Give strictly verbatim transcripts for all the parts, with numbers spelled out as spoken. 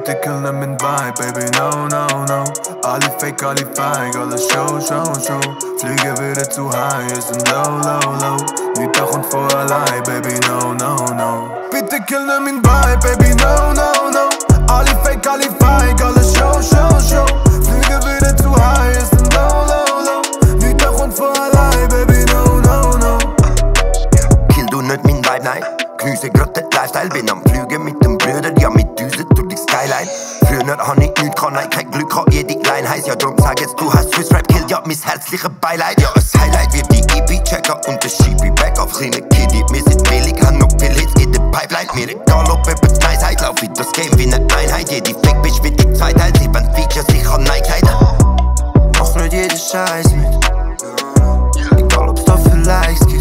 Bitte kill nem min Vibe, baby, no, no, no. Alle fake, alle feig, alles show, show, show. Flüge wieder zu high, wir sind low, low, low. Nicht doch und vor allein, baby, no, no, no. Bitte kill nem min Vibe, baby, no, no, no. Alle fake, alle feig, alles show, show, show. Flüge wieder zu high, wir sind low, low, low. Nicht doch und vor allein, baby, no, no, no. Kill du nicht min Vibe, nein. Knüse grad den Lifestyle, bin am Flügen mit dem Brüder, ja mit Düse durch die Skyline. Früher nicht han ich nichts, kann ich kein Glück, hab jede klein heiß. Ja drum sag jetzt, du hast Swiss Rap Kill, ja mis herzliche Beileid. Ja ein Highlight wird die E P-Checker und der Sheepy Back auf kleine Kitty. Wir sind willig, han noch viel Hits in der Pipeline. Mir egal ob etwas Weisheit, lauf wie das Game wie ne Einheit. Jede Fake bitch wird die Zweitheit, sie wollen Features, ich kann Nike leiden. Mach nicht jeden Scheiß mit, egal ob's da für Likes gibt.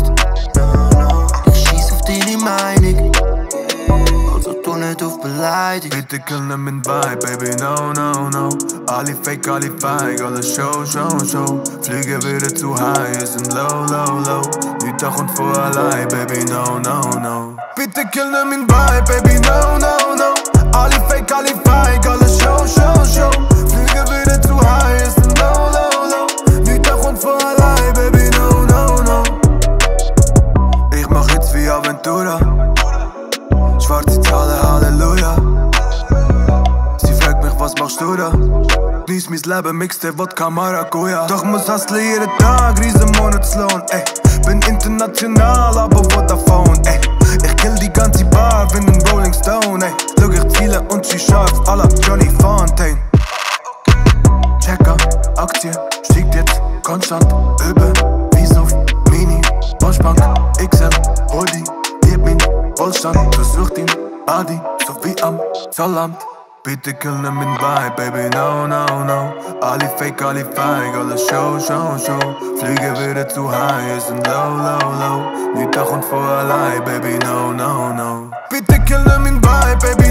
Deine Meinung, also tu nicht auf beleidigt. Bitte kill nem min Vibe, baby, no, no, no. Alle fake, alle feig, alles show, show, show. Flüge wieder zu high, wir sind low, low, low. Nicht doch und vor allein, baby, no, no, no. Bitte kill nem min Vibe, baby, no, no, no. Alle fake, alle feig, alles show, show, show. Flüge wieder zu high, wir sind low, low, low. Nicht doch und vor allein, baby, no, no, no. Ich mach Hits wie Aventura, schwarze Zahlen, Halleluja. Sie fragt mich, was machst du da? Genieß mein Leben, mixte Wodka Maracuja. Doch muss hustlen jeden Tag, riesen Monatslohn, ey. Bin international, aber Vodafone, ey. Ich kill die ganze Bar, bin ein Rolling Stone, ey. Schau ich Ziele und sie scharf, à la Johnny Fontaine. Checker, Aktie, stiegt jetzt konstant, über, wie auf Mini, Boschbank, X L, hol die, gib ihn, Wohlstand, versucht ihn, Adi, so wie am Zollamt. Bitte kill nem min Vibe, baby, no, no, no. Alle fake, alle feig, alles show, show, show. Flüge wieder zu high, wir sind low, low, low. Nicht doch und vor allein, baby, no, no, no. Bitte kill nem min Vibe, baby.